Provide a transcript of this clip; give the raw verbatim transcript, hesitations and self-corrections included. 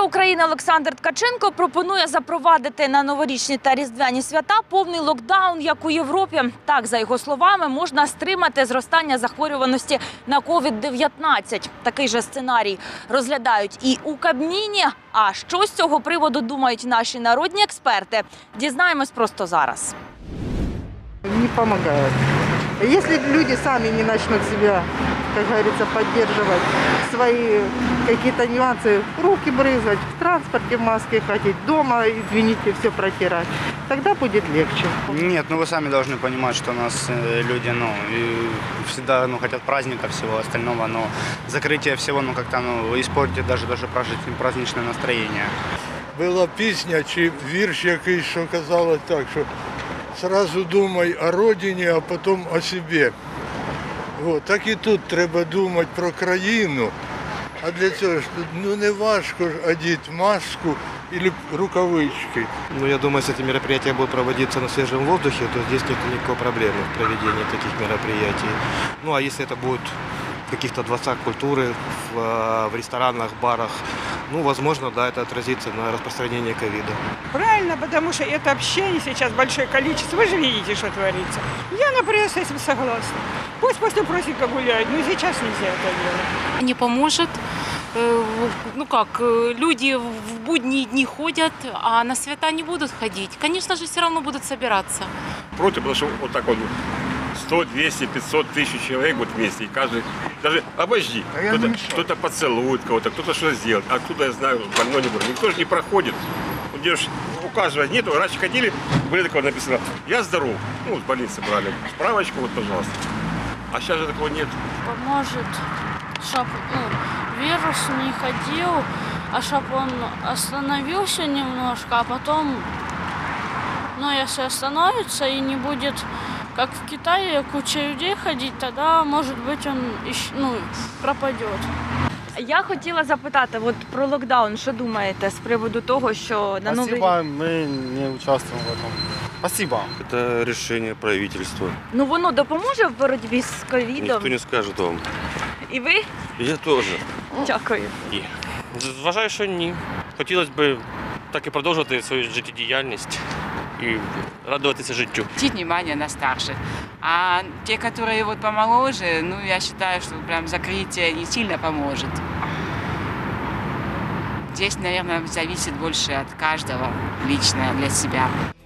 України Олександр Ткаченко пропонує запровадити на новорічні та різдвяні свята повний локдаун, як у Європі. Так, за його словами, можна стримати зростання захворюваності на ковід дев'ятнадцять. Такий же сценарій розглядають і у Кабміні. А що з цього приводу думають наші народні експерти? Дізнаємось просто зараз. Не помогает. Если люди сами не начнут себя, как говорится, поддерживать свои какие-то нюансы, руки брызгать, в транспорте в маске ходить, дома, извините, все протирать, тогда будет легче. Нет, ну вы сами должны понимать, что у нас э, люди, ну, и всегда, ну, хотят праздника, всего остального, но закрытие всего, ну, как-то, ну, испортит даже, даже праздничное настроение. Була пісня чи вірш якийсь, що казала так, що «Сразу думай о родині, а потім о собі». От, так і тут треба думати про країну, а для цього ж ну, не важко ж одіти маску или рукавички. Ну, я думаю, если эти мероприятия будут проводиться на свежем воздухе, то здесь нет никакой проблемы в проведении таких мероприятий. Ну, а если это будет в каких-то дворцах культуры, в, в ресторанах, барах, ну, возможно, да, это отразится на распространении ковида. Правильно, потому что это общение сейчас большое количество. Вы же видите, что творится. Я, например, с этим согласна. Пусть после праздника гуляют, но сейчас нельзя это делать. Не поможет. Ну как, люди в будние дни ходят, а на свята не будут ходить. Конечно же, все равно будут собираться. Против, потому что вот так вот сто, двести, пятьсот тысяч человек вот вместе, и каждый, даже обожди, кто-то, кто-то поцелует кого-то, кто-то что сделает, а кто-то, я знаю, больной не будет. Никто же не проходит. Вот девушки, у каждого нету, раньше ходили, были такого написано, я здоров, ну, с больницы брали, справочку вот, пожалуйста. А сейчас же такого нет. Поможет, чтобы ну, вирус не ходил, а чтобы он остановился немножко, а потом, ну, если остановится и не будет, как в Китае, куча людей ходить, тогда, может быть, он ну, пропадет. Я хотіла запитати от про локдаун. Що думаєте з приводу того, що на новий... Спасибо, мы не участвуем в этом. Спасибо. Это решение правительства. Ну, воно допоможе в боротьбі з ковідом? Ніхто не скаже вам. І ви? Я теж. Дякую. Ні. Вважаю, що ні. Хотілося б так і продовжувати свою життєдіяльність и радоваться життю. Обратить внимание на старших. А те, которые вот помоложе, ну, я считаю, что прям закрытие не сильно поможет. Здесь, наверное, зависит больше от каждого лично для себя.